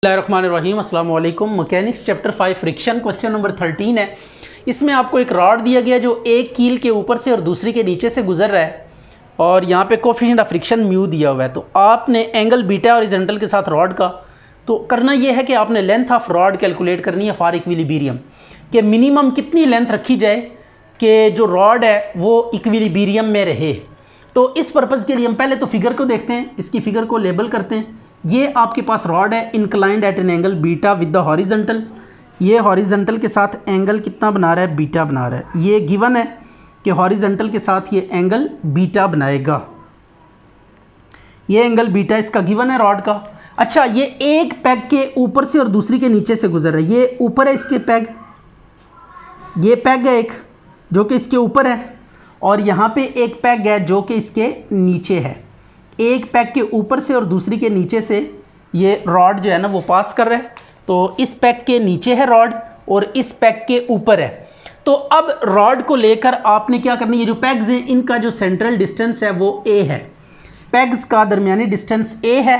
बिस्मिल्लाहिर्रहमानिर्रहीम अस्सलाम वालेकुम। Mechanics chapter 5 friction question number 13 है। इसमें आपको एक रॉड दिया गया जो एक कील के ऊपर से और दूसरी के नीचे से गुजर रहा है और यहाँ पे कोफिशिएंट ऑफ फ्रिक्शन म्यू दिया हुआ है। तो आपने एंगल बीटा हॉरिजॉन्टल के साथ रॉड का तो करना यह है कि आपने लेंथ ऑफ रॉड कैलकुलेट करनी है फॉर इक्विलिब्रियम कि मिनिमम कितनी लेंथ रखी जाए कि जो रॉड है वो इक्विलिब्रियम में रहे। तो इस पर्पज़ के लिए हम पहले तो फिगर को देखते हैं, इसकी फिगर को लेबल करते हैं। ये आपके पास रॉड है inclined at an angle beta with the horizontal. ये हॉरिजॉन्टल के साथ एंगल कितना बना रहा है? बीटा बना रहा है। ये गिवन है कि हॉरिजॉन्टल के साथ ये एंगल बीटा बनाएगा। ये एंगल बीटा इसका गिवन है रॉड का। अच्छा, ये एक पैग के ऊपर से और दूसरी के नीचे से गुजर रहा है। ये ऊपर है इसके पैग, ये पैग है एक जो कि इसके ऊपर है और यहाँ पे एक पैग है जो कि इसके नीचे है। एक पैग के ऊपर से और दूसरी के नीचे से ये रॉड जो है ना वो पास कर रहा है। तो इस पैग के नीचे है रॉड और इस पैग के ऊपर है। तो अब रॉड को लेकर आपने क्या करना है, ये जो पैग्स हैं इनका जो सेंट्रल डिस्टेंस है वो ए है। पैग्स का दरमियानी डिस्टेंस ए है।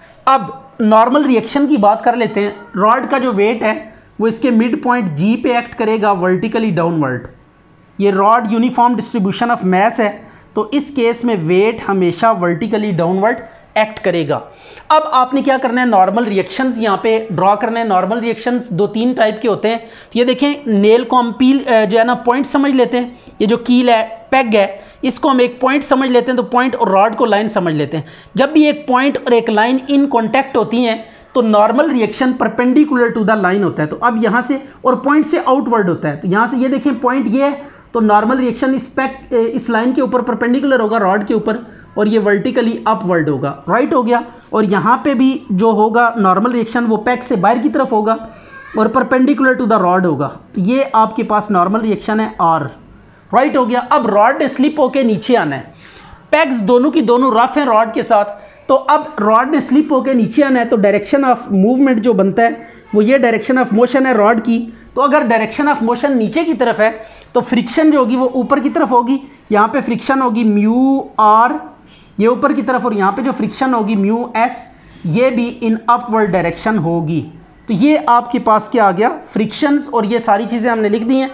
अब नॉर्मल रिएक्शन की बात कर लेते हैं। रॉड का जो वेट है वो इसके मिड पॉइंट जी पे एक्ट करेगा वर्टिकली डाउनवर्ड। ये rod uniform distribution of mass है तो इस केस में वेट हमेशा वर्टिकली डाउनवर्ड एक्ट करेगा। अब आपने क्या करना है, नॉर्मल रिएक्शंस यहाँ पे ड्रॉ करना है। नॉर्मल रिएक्शंस दो तीन टाइप के होते हैं। तो ये देखें, नेल को हम पील जो है ना पॉइंट समझ लेते हैं। ये जो कील है, पैग है, इसको हम एक पॉइंट समझ लेते हैं। तो पॉइंट और रॉड को लाइन समझ लेते हैं। जब भी एक पॉइंट और एक लाइन इन कॉन्टैक्ट होती हैं तो normal reaction perpendicular to the line होता है। तो अब यहाँ से और पॉइंट से आउटवर्ड होता है। तो यहाँ से ये देखें पॉइंट ये है तो नॉर्मल रिएक्शन इस लाइन के ऊपर परपेंडिकुलर होगा रॉड के ऊपर और ये वर्टिकली अपवर्ड होगा। राइट हो गया। और यहाँ पे भी जो होगा नॉर्मल रिएक्शन वो पैग से बाहर की तरफ होगा और परपेंडिकुलर टू द रॉड होगा। तो ये आपके पास नॉर्मल रिएक्शन है आर। राइट हो गया। अब रॉड ने स्लिप होके नीचे आना है। पैग्स दोनों की दोनों रफ हैं रॉड के साथ। तो अब रॉड ने स्लिप होके नीचे आना है तो डायरेक्शन ऑफ मूवमेंट जो बनता है वो ये डायरेक्शन ऑफ मोशन है रॉड की। तो अगर डायरेक्शन ऑफ मोशन नीचे की तरफ है तो फ्रिक्शन जो होगी वो ऊपर की तरफ होगी। यहाँ पे फ्रिक्शन होगी म्यू आर, ये ऊपर की तरफ, और यहाँ पे जो फ्रिक्शन होगी म्यू एस, ये भी इन अपवर्ड डायरेक्शन होगी। तो ये आपके पास क्या आ गया, फ्रिक्शंस, और ये सारी चीज़ें हमने लिख दी हैं।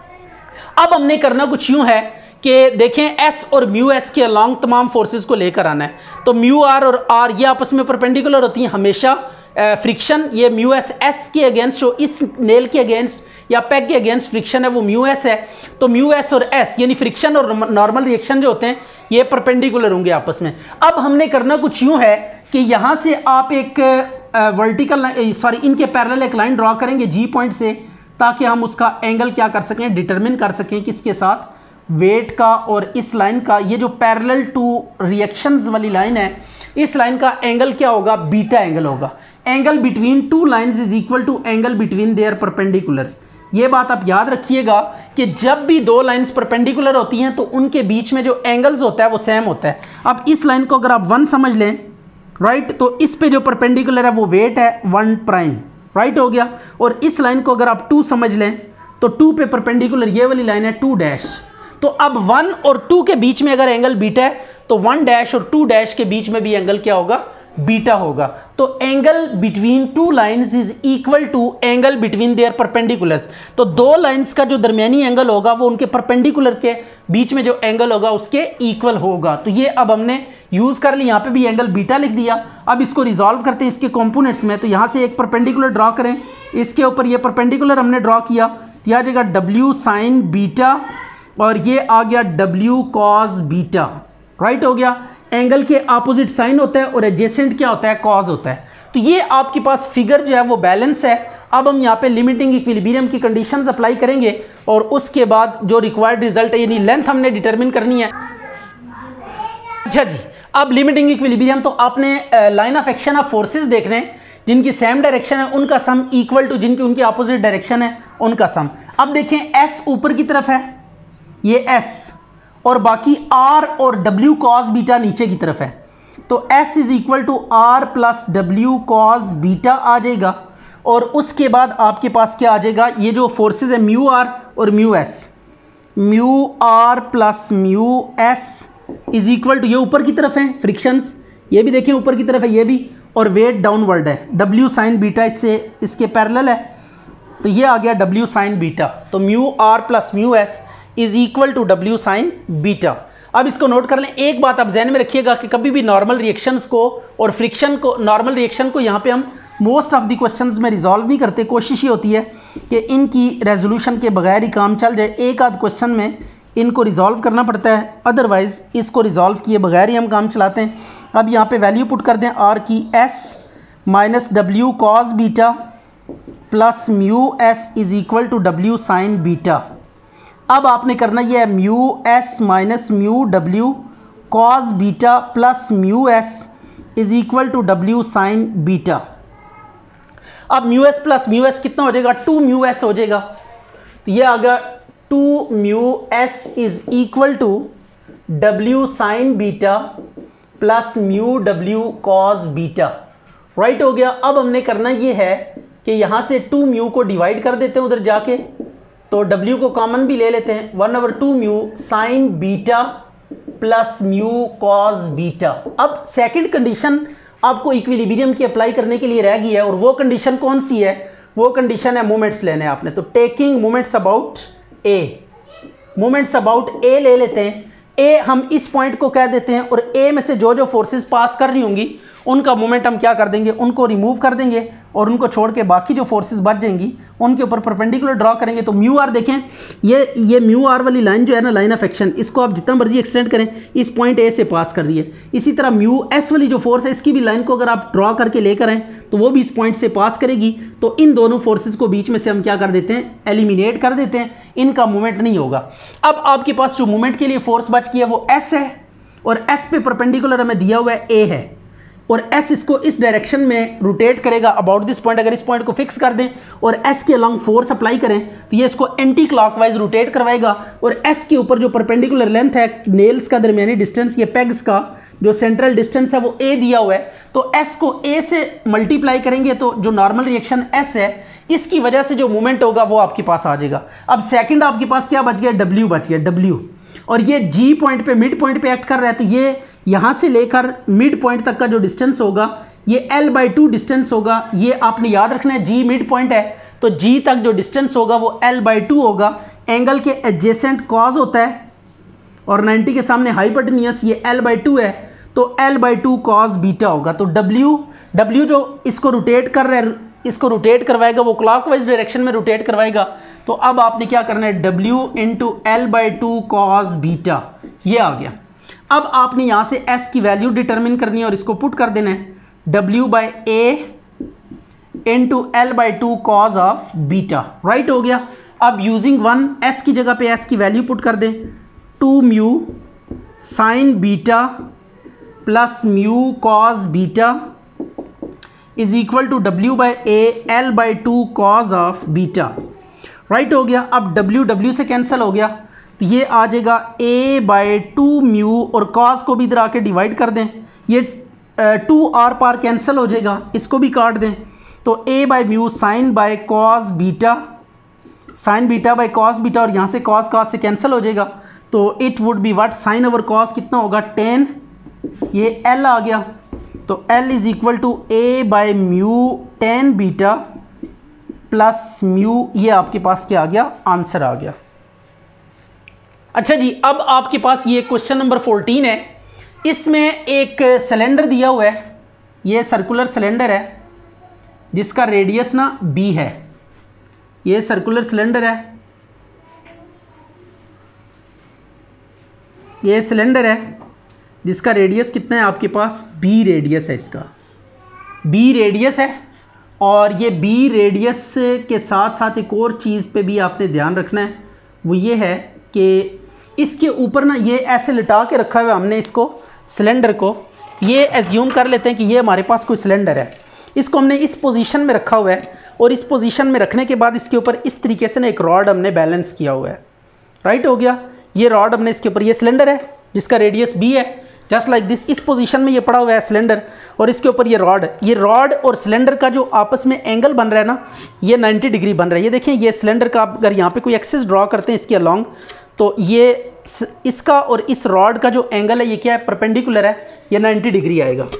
अब हमने करना कुछ यूँ है कि देखें एस और म्यू एस के अलॉन्ग तमाम फोर्सेस को लेकर आना है। तो म्यू आर और आर ये आपस में परपेंडिकुलर होती हैं हमेशा। फ्रिक्शन ये म्यू एस एस के अगेंस्ट, जो इस नेल के अगेंस्ट या पैग के अगेंस्ट फ्रिक्शन है वो म्यू एस है। तो म्यू एस और एस यानी फ्रिक्शन और नॉर्मल रिएक्शन जो होते हैं ये परपेंडिकुलर होंगे आपस में। अब हमने करना कुछ यूँ है कि यहाँ से आप एक वर्टिकल इनके पैरेलल एक लाइन ड्रॉ करेंगे जी पॉइंट से, ताकि हम उसका एंगल क्या कर सकें, डिटरमिन कर सकें किसके साथ, वेट का और इस लाइन का। ये जो पैरेलल टू रिएक्शंस वाली लाइन है इस लाइन का एंगल क्या होगा, बीटा एंगल होगा। Angle between two lines is equal to angle between their perpendiculars. ये बात आप याद रखिएगा कि जब भी दो लाइंस परपेंडिकुलर होती हैं तो उनके बीच में जो एंगल्स होता है वो सेम होता है। अब इस लाइन को अगर आप 1 समझ लें, राइट, तो इस पे जो परपेंडिकुलर है वो वेट है 1 प्राइम। राइट हो गया। और इस लाइन को अगर आप 2 समझ लें तो 2 पे परपेंडिकुलर ये वाली लाइन है 2 डैश। तो अब 1 और 2 के बीच में अगर एंगल बीटा है तो 1 डैश और 2 डैश के बीच में भी एंगल क्या होगा, बीटा होगा। तो angle between two lines is equal to angle between their perpendiculars. तो दो लाइंस का जो दरमियानी एंगल होगा वो उनके परपेंडिकुलर के बीच में जो एंगल होगा उसके इक्वल होगा। तो ये अब हमने यूज कर ली, यहाँ पे भी एंगल बीटा लिख दिया। अब इसको रिजॉल्व करते हैं इसके कंपोनेंट्स में। तो यहाँ से एक परपेंडिकुलर ड्रॉ करें, इसके ऊपर ये परपेंडिकुलर हमने ड्रॉ किया, यह आ जाएगा डब्ल्यू साइन बीटा और ये आ गया डब्ल्यू कॉस बीटा। राइट हो गया। एंगल के अपोजिट साइन होता है और एडजेसेंट क्या होता है, कॉस होता है। तो ये आपके पास फिगर जो है वो बैलेंस है। अब हम यहाँ पे लिमिटिंग इक्विलिब्रियम की कंडीशंस अप्लाई करेंगे और उसके बाद जो रिक्वायर्ड रिजल्ट है यानी लेंथ हमने डिटरमिन करनी है। अच्छा जी, अब लिमिटिंग इक्विलिब्रियम तो आपने line of action of forces देख रहे हैं जिनकी सेम डायरेक्शन है उनका सम इक्वल टू जिनकी उनकी अपोजिट डायरेक्शन है उनका सम। अब देखें एस ऊपर की तरफ है, ये एस, और बाकी आर और डब्ल्यू कॉस बीटा नीचे की तरफ है। तो S is equal to R plus W cos beta आ जाएगा। और उसके बाद आपके पास क्या आ जाएगा, ये जो फोर्सेस है म्यू आर और mu S, mu R plus mu S is equal to, ये ऊपर की तरफ है फ्रिक्शंस, ये भी देखें ऊपर की तरफ है, ये भी, और वेट डाउनवर्ड है, W साइन बीटा इससे इसके पैरेलल है, तो ये आ गया W साइन बीटा। तो mu R plus mu S is equal to W sine beta. अब इसको नोट कर लें। एक बात आप जहन में रखिएगा कि कभी भी नॉर्मल रिएक्शंस को और फ्रिक्शन को, नॉर्मल रिएक्शन को यहाँ पे हम मोस्ट ऑफ द क्वेश्चंस में रिजॉल्व नहीं करते। कोशिश ये होती है कि इनकी रेजोल्यूशन के बगैर ही काम चल जाए। एक आध क्वेश्चन में इनको रिजॉल्व करना पड़ता है, अदरवाइज़ इसको रिजॉल्व किए बगैर ही हम काम चलाते हैं। अब यहाँ पे वैल्यू पुट कर दें आर की, S minus W cos beta plus mu S is equal to W sine beta. अब आपने करना ये है mu S minus mu W cos beta plus mu S is equal to W sine beta. अब mu S plus mu S कितना हो जाएगा, 2 mu S हो जाएगा। तो ये आ गया 2 mu S is equal to W sine beta plus mu W cos beta. Right हो गया। अब हमने करना ये है कि यहाँ से 2 म्यू को डिवाइड कर देते हैं उधर जाके, तो W को कॉमन भी ले लेते हैं, 1/2 mu sine beta plus mu cos beta. अब सेकंड कंडीशन आपको इक्विलिब्रियम की अप्लाई करने के लिए रह गई है, और वो कंडीशन कौन सी है, वो कंडीशन है मोमेंट्स लेने आपने। तो taking moments about A, moments about A ले लेते हैं। ए हम इस पॉइंट को कह देते हैं, और ए में से जो जो फोर्सेस पास कर रही होंगी उनका मोमेंट हम क्या कर देंगे, उनको रिमूव कर देंगे, और उनको छोड़ के बाकी जो फोर्सेस बच जाएंगी उनके ऊपर परपेंडिकुलर ड्रॉ करेंगे। तो म्यू आर देखें, ये म्यू आर वाली लाइन जो है ना, लाइन ऑफ एक्शन, इसको आप जितना मर्जी एक्सटेंड करें, इस पॉइंट ए से पास कर रही है। इसी तरह म्यू एस वाली जो फोर्स है, इसकी भी लाइन को अगर आप ड्रॉ करके लेकर आएँ तो वो भी इस पॉइंट से पास करेगी। तो इन दोनों फोर्सेस को बीच में से हम क्या कर देते हैं, एलिमिनेट कर देते हैं, इनका मूवमेंट नहीं होगा। अब आपके पास जो मूवमेंट के लिए फोर्स बच गई है वो एस है, और एस पे परपेंडिकुलर हमें दिया हुआ है ए है, और S इसको इस डायरेक्शन में रोटेट करेगा अबाउट दिस पॉइंट। अगर इस पॉइंट को फिक्स कर दें और S के अलॉन्ग फोर्स अप्लाई करें तो ये इसको एंटी क्लॉकवाइज रोटेट करवाएगा, और S के ऊपर जो परपेंडिकुलर लेंथ है नेल्स का दरमियानी डिस्टेंस, ये पेग्स का जो सेंट्रल डिस्टेंस है वो A दिया हुआ है, तो S को A से मल्टीप्लाई करेंगे तो जो नॉर्मल रिएक्शन S है इसकी वजह से जो मूवमेंट होगा वो आपके पास आ जाएगा। अब सेकेंड आपके पास क्या बच गया, W बच गया, W, और ये G पॉइंट पे, मिड पॉइंट पे एक्ट कर रहा है, तो ये यहाँ से लेकर मिड पॉइंट तक का जो डिस्टेंस होगा ये L/2 डिस्टेंस होगा। ये आपने याद रखना है, G मिड पॉइंट है तो G तक जो डिस्टेंस होगा वो L/2 होगा। एंगल के एडजेसेंट कॉज होता है और 90 के सामने हाइपोटेन्यूस, ये L/2 है तो L/2 कॉस बीटा होगा। तो W जो इसको रोटेट कर रहा है, इसको रोटेट करवाएगा, वो क्लॉकवाइज डायरेक्शन में रोटेट करवाएगा। तो अब आपने क्या करना है, W into L/2 cos beta, ये आ गया। अब आपने यहाँ से S की वैल्यू डिटरमिन करनी है और इसको पुट कर देना है, W/A into L/2 cos of beta. Right हो गया। अब यूजिंग 1 S की जगह पे S की वैल्यू पुट कर दें, 2 mu sine beta plus mu cos beta is equal to W/A L/2 cos of beta. Right हो गया। अब W से कैंसिल हो गया तो ये आ जाएगा A/2 म्यू, और कॉस को भी इधर आके डिवाइड कर दें, ये 2 आर पार कैंसिल हो जाएगा, इसको भी काट दें, तो A/म्यू sine by cos beta, sine beta by cos beta, और यहाँ से कॉस से कैंसिल हो जाएगा, तो it would be what, sine over cos कितना होगा, 10, ये L आ गया, तो L इज इक्वल टू A/म्यू 10 बीटा प्लस म्यू, ये आपके पास क्या आ गया, आंसर आ गया। अच्छा जी, अब आपके पास ये क्वेश्चन नंबर 14 है। इसमें एक सिलेंडर दिया हुआ है, ये सर्कुलर सिलेंडर है जिसका रेडियस ना B है, ये सर्कुलर सिलेंडर है, ये सिलेंडर है जिसका रेडियस कितना है आपके पास, B रेडियस है, इसका B रेडियस है। और ये B रेडियस के साथ साथ एक और चीज़ पे भी आपने ध्यान रखना है, वो ये है कि इसके ऊपर ना ये ऐसे लिटा के रखा हुआ है हमने इसको, सिलेंडर को, ये एज्यूम कर लेते हैं कि ये हमारे पास कोई सिलेंडर है, इसको हमने इस पोजीशन में रखा हुआ है, और इस पोजीशन में रखने के बाद इसके ऊपर इस तरीके से ना एक रॉड हमने बैलेंस किया हुआ है। राइट हो गया। ये रॉड हमने इसके ऊपर, ये सिलेंडर है जिसका रेडियस B है, जस्ट लाइक दिस, इस पोजीशन में ये पड़ा हुआ है सिलेंडर, और इसके ऊपर ये रॉड और सिलेंडर का जो आपस में एंगल बन रहा है ना, ये 90 डिग्री बन रहा है। ये देखें, ये सिलेंडर का आप अगर यहाँ पे कोई एक्सिस ड्रॉ करते हैं इसके अलॉन्ग, तो ये इसका और इस रॉड का जो एंगल है ये क्या है, परपेंडिकुलर है, ये 90 डिग्री आएगा।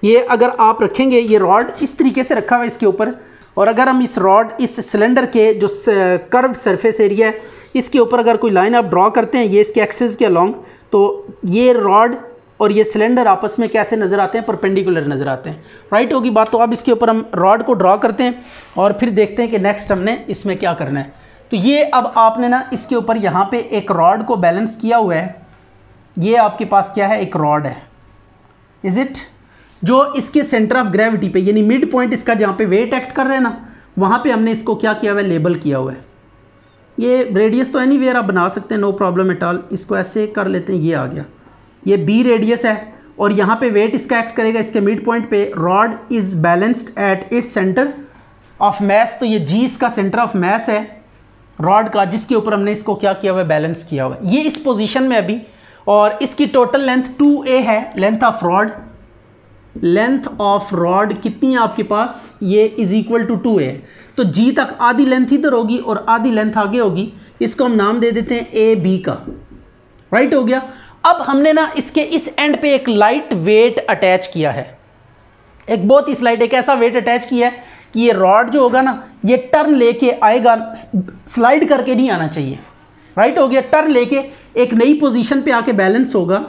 ये अगर आप रखेंगे, ये रॉड इस तरीके से रखा हुआ है इसके ऊपर, और अगर हम इस रॉड, इस सिलेंडर के जो कर्व सरफेस एरिया है इसके ऊपर अगर कोई लाइन आप ड्रॉ करते हैं ये इसके एक्सिस के अलोंग, तो ये रॉड और ये सिलेंडर आपस में कैसे नज़र आते हैं? परपेंडिकुलर नज़र आते हैं। राइट होगी बात। तो अब इसके ऊपर हम रॉड को ड्रॉ करते हैं और फिर देखते हैं कि नेक्स्ट हमने इसमें क्या करना है। तो ये अब आपने ना इसके ऊपर यहाँ पे एक रॉड को बैलेंस किया हुआ है। ये आपके पास क्या है? एक रॉड है, इज इट, जो इसके सेंटर ऑफ ग्रेविटी पे, यानी मिड पॉइंट इसका जहाँ पे वेट एक्ट कर रहे हैं ना, वहाँ पे हमने इसको क्या किया हुआ है? लेबल किया हुआ है। ये रेडियस तो एनीवेयर आप बना सकते हैं, नो प्रॉब्लम एट ऑल। इसको ऐसे कर लेते हैं, ये आ गया, ये बी रेडियस है और यहाँ पे वेट इसका एक्ट करेगा इसके मिड पॉइंट पे। Rod is balanced at its centre of mass, तो ये जी इसका सेंटर ऑफ मैस है रॉड का, जिसके ऊपर हमने इसको क्या किया हुआ है? बैलेंस किया हुआ है। ये इस पोजीशन में अभी, और इसकी टोटल लेंथ 2a है, length of rod. Length of rod कितनी है आपके पास? ये इज इक्वल टू 2a। तो जी तक आधी लेंथ इधर होगी और आधी लेंथ आगे होगी। इसको हम नाम दे देते हैं ए बी का। राइट हो गया। अब हमने ना इसके इस एंड पे एक लाइट वेट अटैच किया है, एक बहुत ही स्लाइट, एक ऐसा वेट अटैच किया है कि ये रॉड जो होगा ना ये टर्न लेके आएगा, स्लाइड करके नहीं आना चाहिए। राइट हो गया। टर्न लेके एक नई पोजीशन पे आके बैलेंस होगा।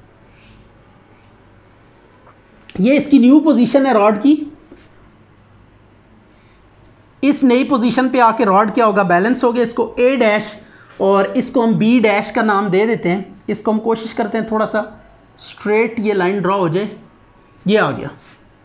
ये इसकी न्यू पोजीशन है रॉड की। इस नई पोजीशन पे आके रॉड क्या होगा? बैलेंस हो गया। इसको ए डैश और इसको हम बी डैश का नाम दे देते हैं। इसको हम कोशिश करते हैं थोड़ा सा स्ट्रेट ये लाइन ड्रॉ हो जाए। ये आ गया।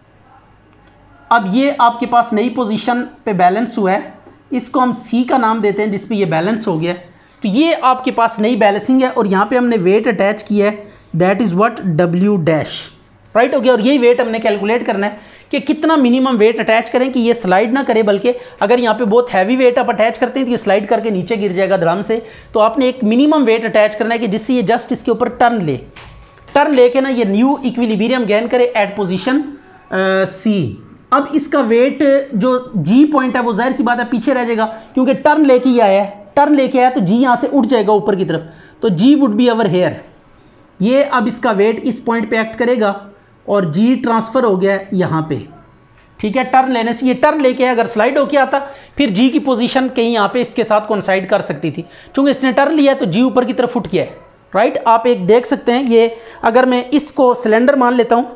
अब ये आपके पास नई पोजीशन पे बैलेंस हुआ है। इसको हम सी का नाम देते हैं जिस पे ये बैलेंस हो गया। तो ये आपके पास नई बैलेंसिंग है और यहाँ पे हमने वेट अटैच किया है, that is what? W dash. Right हो गया। और यही वेट हमने कैलकुलेट करना है कि कितना मिनिमम वेट अटैच करें कि ये स्लाइड ना करे, बल्कि अगर यहाँ पे बहुत हैवी वेट आप अटैच करते हैं तो ये स्लाइड करके नीचे गिर जाएगा धड़ाम से। तो आपने एक मिनिमम वेट अटैच करना है कि जिससे ये जस्ट इसके ऊपर टर्न ले, टर्न लेके ना ये न्यू इक्विलिब्रियम गेन करे एट पोजीशन सी। अब इसका वेट जो जी पॉइंट है वो जाहिर सी बात है पीछे रह जाएगा, क्योंकि टर्न लेके ही आया है। टर्न लेके आया तो जी यहाँ से उठ जाएगा ऊपर की तरफ, तो G would be over here. ये अब इसका वेट इस पॉइंट पे एक्ट करेगा और जी ट्रांसफ़र हो गया यहाँ पे। ठीक है, टर्न लेने से ये टर्न लेके अगर स्लाइड होके आता फिर जी की पोजीशन कहीं यहाँ पे इसके साथ कोइंसाइड कर सकती थी। चूंकि इसने टर्न लिया तो जी ऊपर की तरफ उठ गया है। राइट, आप एक देख सकते हैं। ये अगर मैं इसको सिलेंडर मान लेता हूँ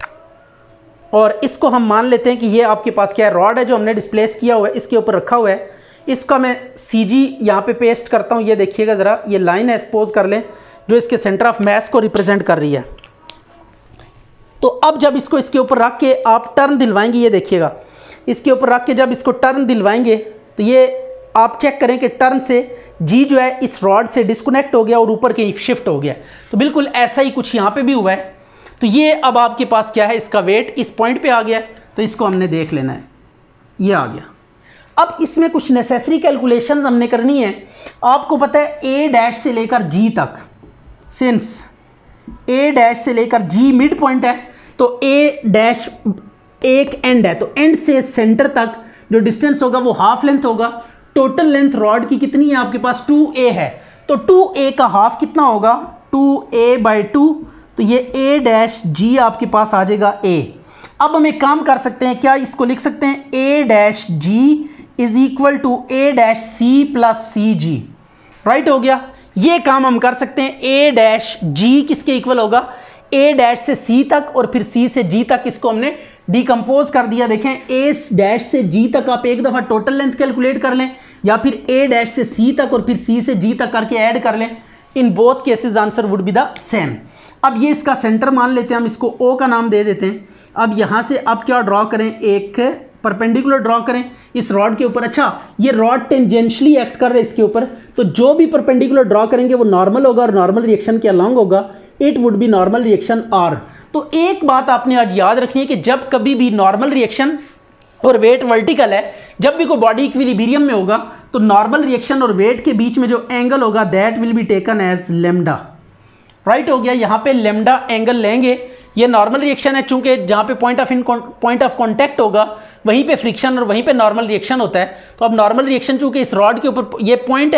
और इसको हम मान लेते हैं कि ये आपके पास क्या है? रॉड है जो हमने डिस्प्लेस किया हुआ है, इसके ऊपर रखा हुआ है। इसका मैं सी जी यहाँ पे पेस्ट करता हूँ। ये देखिएगा ज़रा, ये लाइन है, सपोज कर लें, जो इसके सेंटर ऑफ मैस को रिप्रेजेंट कर रही है। तो अब जब इसको इसके ऊपर रख के आप टर्न दिलवाएंगे, ये देखिएगा, इसके ऊपर रख के जब इसको टर्न दिलवाएंगे तो ये आप चेक करें कि टर्न से जी जो है इस रॉड से डिस्कनेक्ट हो गया और ऊपर के शिफ्ट हो गया। तो बिल्कुल ऐसा ही कुछ यहाँ पे भी हुआ है। तो ये अब आपके पास क्या है? इसका वेट इस पॉइंट पे आ गया, तो इसको हमने देख लेना है। ये आ गया। अब इसमें कुछ नेसेसरी कैलकुलेशंस हमने करनी है। आपको पता है ए डैश से लेकर जी तक, सिंस ए डैश से लेकर जी मिड पॉइंट है तो ए डैश एक एंड है, तो एंड से सेंटर तक जो डिस्टेंस होगा वो हाफ लेंथ होगा। टोटल लेंथ रॉड की कितनी है आपके पास? 2a है, तो 2a का हाफ कितना होगा? 2a/2। तो ये a डैश जी आपके पास आ जाएगा a। अब हम एक काम कर सकते हैं, क्या इसको लिख सकते हैं? a dash G is equal to a dash C plus C G. Right हो गया। ये काम हम कर सकते हैं। a डैश जी किसके इक्वल होगा? a डैश से c तक और फिर c से g तक। इसको हमने डिकम्पोज कर दिया। देखें, a डैश से g तक आप एक दफ़ा टोटल लेंथ कैलकुलेट कर लें, या फिर a डैश से c तक और फिर c से g तक करके ऐड कर लें। In both cases answer would be the same. अब ये इसका सेंटर मान लेते हैं, हम इसको O का नाम दे देते हैं। अब यहाँ से अब क्या ड्रॉ करें? एक परपेंडिकुलर ड्रॉ करें इस रॉड के ऊपर। अच्छा, ये रॉड टेंजेंशियली एक्ट कर रहा है इसके ऊपर, तो जो भी परपेंडिकुलर ड्रॉ करेंगे वो नॉर्मल होगा और नॉर्मल रिएक्शन के अलॉन्ग होगा। It would be normal reaction R. तो एक बात आपने आज याद रखनी है कि जब कभी भी नॉर्मल रिएक्शन और वेट वर्टिकल है, जब भी कोई बॉडी इक्विलिब्रियम में होगा तो नॉर्मल रिएक्शन और वेट के बीच में जो एंगल होगा that will be taken as lambda. Right हो गया। यहाँ पे लेमडा एंगल लेंगे। ये नॉर्मल रिएक्शन है, चूंकि जहाँ पे पॉइंट ऑफ कॉन्टैक्ट होगा वहीं पे फ्रिक्शन और वहीं पे नॉर्मल रिएक्शन होता है। तो अब नॉर्मल रिएक्शन चूंकि इस रॉड के ऊपर ये पॉइंट है,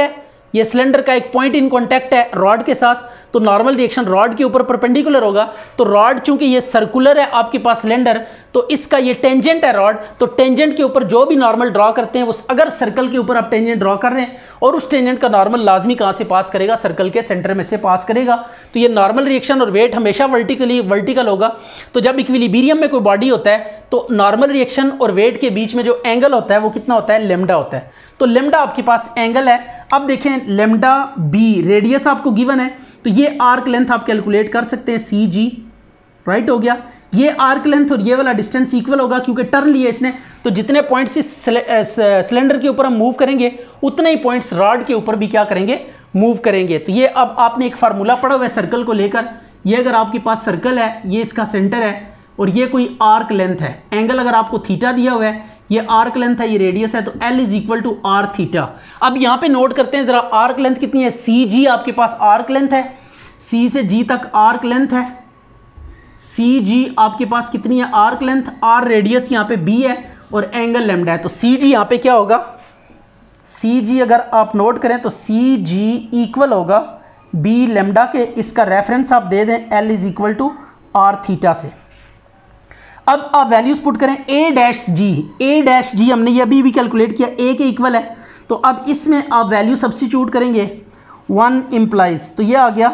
ये सिलेंडर का एक पॉइंट इन कांटेक्ट है रॉड के साथ, तो नॉर्मल रिएक्शन रॉड के ऊपर परपेंडिकुलर होगा। तो रॉड चूंकि ये सर्कुलर है आपके पास सिलेंडर, तो इसका ये टेंजेंट है रॉड, तो टेंजेंट के ऊपर जो भी नॉर्मल ड्रॉ करते हैं वो, अगर सर्कल के ऊपर आप टेंजेंट ड्रॉ कर रहे हैं और उस टेंजेंट का नॉर्मल लाजमी कहाँ से पास करेगा, सर्कल के सेंटर में से पास करेगा। तो ये नॉर्मल रिएक्शन और वेट हमेशा वर्टिकल होगा। तो जब इक्विलिब्रियम में कोई बॉडी होता है तो नॉर्मल रिएक्शन और वेट के बीच में जो एंगल होता है वो कितना होता है, लेमडा होता है। तो लेमडा आपके पास एंगल है। अब देखें लेमडा बी रेडियस आपको गिवन है, तो ये आर्क लेंथ आप कैलकुलेट कर सकते हैं, सी जी, राइट हो गया। ये आर्क लेंथ और ये वाला डिस्टेंस इक्वल होगा क्योंकि टर्न लिया इसने, तो जितने पॉइंट्स इस सिलेंडर के ऊपर हम मूव करेंगे उतने ही पॉइंट्स रॉड के ऊपर भी क्या करेंगे, मूव करेंगे। तो ये अब आपने एक फार्मूला पढ़ा हुआ है सर्कल को लेकर, ये अगर आपके पास सर्कल है, ये इसका सेंटर है और ये कोई आर्क लेंथ है, एंगल अगर आपको थीटा दिया हुआ है, ये आर्क लेंथ है, ये रेडियस है, तो L is equal to R theta. अब यहाँ पे नोट करते हैं जरा आर्क लेंथ कितनी है, सी जी आपके पास आर्क लेंथ है, C से G तक आर्क लेंथ है, सी जी आपके पास कितनी है, आर्क लेंथ, आर रेडियस यहाँ पे B है और एंगल लेमडा है। तो सी जी यहाँ पे क्या होगा, सी जी अगर आप नोट करें तो सी जी इक्वल होगा बी लेमडा के, इसका रेफरेंस आप दे दें L is equal to R theta से। अब आप वैल्यूज पुट करें, ए डैश जी हमने ये अभी भी कैलकुलेट किया, ए के इक्वल है, तो अब इसमें आप वैल्यू सब्स्टिट्यूट करेंगे, 1 इम्प्लाइज, तो ये आ गया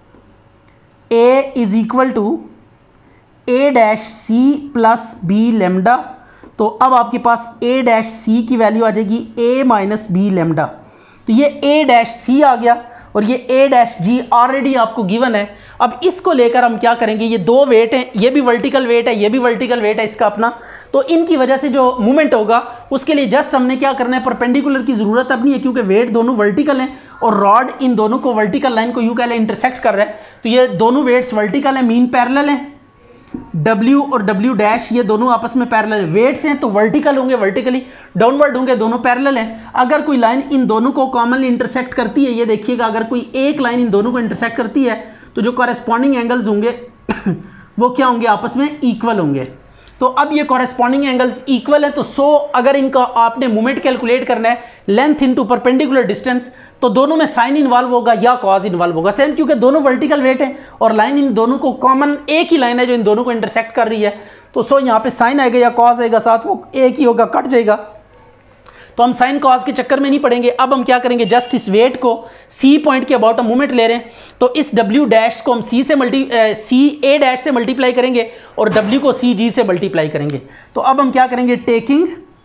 A is equal to A dash C plus B lambda. तो अब आपके पास ए डैश सी की वैल्यू आ जाएगी ए माइनस बी लेमडा, तो ये ए डैश सी आ गया और ये ए डैश जी ऑलरेडी आपको गिवन है। अब इसको लेकर हम क्या करेंगे, ये दो वेट हैं, ये भी वर्टिकल वेट है, ये भी वर्टिकल वेट है इसका अपना, तो इनकी वजह से जो मूवमेंट होगा उसके लिए जस्ट हमने क्या करना है, परपेंडिकुलर की जरूरत अब नहीं है क्योंकि वेट दोनों वर्टिकल हैं और रॉड इन दोनों को वर्टिकल लाइन को यूं कह लें इंटरसेक्ट कर रहा है, तो ये दोनों वेट्स वर्टिकल हैं, मीन पैरेलल हैं, W और W डैश ये दोनों आपस में पैरेलल वेट्स हैं, तो वर्टिकल होंगे, वर्टिकली डाउनवर्ड होंगे, दोनों पैरेलल हैं। अगर कोई लाइन इन दोनों को कॉमनली इंटरसेक्ट करती है, ये देखिएगा अगर कोई एक लाइन इन दोनों को इंटरसेक्ट करती है तो जो कॉरेस्पॉन्डिंग एंगल्स होंगे वो क्या होंगे, आपस में इक्वल होंगे। तो अब ये कॉरेस्पॉन्डिंग एंगल्स इक्वल है, तो अगर इनका आपने मोमेंट कैलकुलेट करना है लेंथ इनटू परपेंडिकुलर डिस्टेंस, तो दोनों में साइन इन्वॉल्व होगा या कॉज इन्वॉल्व होगा, सेम क्योंकि दोनों वर्टिकल वेट हैं और लाइन इन दोनों को कॉमन एक ही लाइन है जो इन दोनों को इंटरसेक्ट कर रही है, तो यहाँ पे साइन आएगा या कॉज आएगा साथ, वो एक ही होगा, कट जाएगा। तो हम साइन कॉज के चक्कर में नहीं पड़ेंगे। अब हम क्या करेंगे, जस्ट इस वेट को सी पॉइंट के अबाउट हम मूवमेंट ले रहे हैं, तो इस डब्ल्यू डैश को हम सी ए डैश से मल्टीप्लाई करेंगे और डब्ल्यू को सी जी से मल्टीप्लाई करेंगे। तो अब हम क्या करेंगे, टेकिंग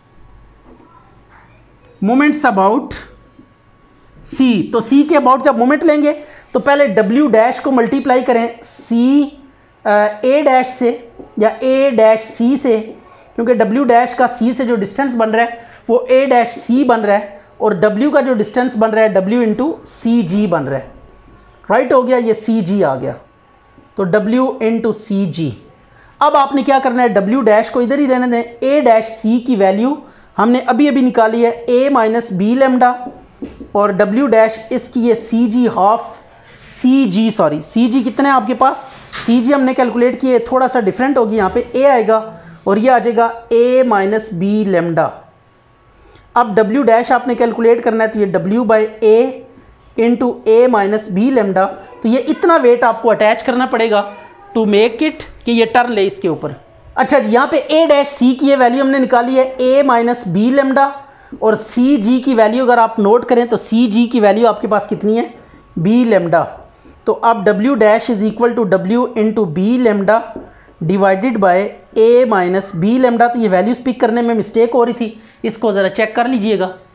मोमेंट्स अबाउट सी, तो सी के अबाउट जब मोमेंट लेंगे तो पहले डब्ल्यू डैश को मल्टीप्लाई करें सी ए डैश से या ए डैश सी से, क्योंकि डब्ल्यू डैश का सी से जो डिस्टेंस बन रहा है वो ए डैश सी बन रहा है और डब्ल्यू का जो डिस्टेंस बन रहा है डब्ल्यू इंटू सी जी बन रहा है, राइट हो गया, ये सी जी आ गया, तो डब्ल्यू इंटू सी जी। अब आपने क्या करना है, डब्ल्यू डैश को इधर ही रहने दें, ए डैश सी की वैल्यू हमने अभी अभी निकाली है ए माइनस बी लेमडा और डब्ल्यू डैश इसकी ये सी जी हाफ सी जी कितने हैं आपके पास, सी जी हमने कैलकुलेट किए, थोड़ा सा डिफरेंट होगी, यहाँ पे ए आएगा और ये आ जाएगा ए माइनस बी लेमडा। अब डब्ल्यू डैश आपने कैलकुलेट करना है, तो ये W by A into A minus B lambda, तो ये इतना वेट आपको अटैच करना पड़ेगा टू मेक इट कि ये टर्न ले इसके ऊपर। अच्छा जी, यहाँ पे ए डैश सी की ये वैल्यू हमने निकाली है ए माइनस बी लेमडा और सी जी की वैल्यू अगर आप नोट करें तो सी जी की वैल्यू आपके पास कितनी है, बी लेमडा। तो अब W dash is equal to W into B lambda divided by A minus B lambda. तो ये वैल्यूज पिक करने में मिस्टेक हो रही थी, इसको ज़रा चेक कर लीजिएगा।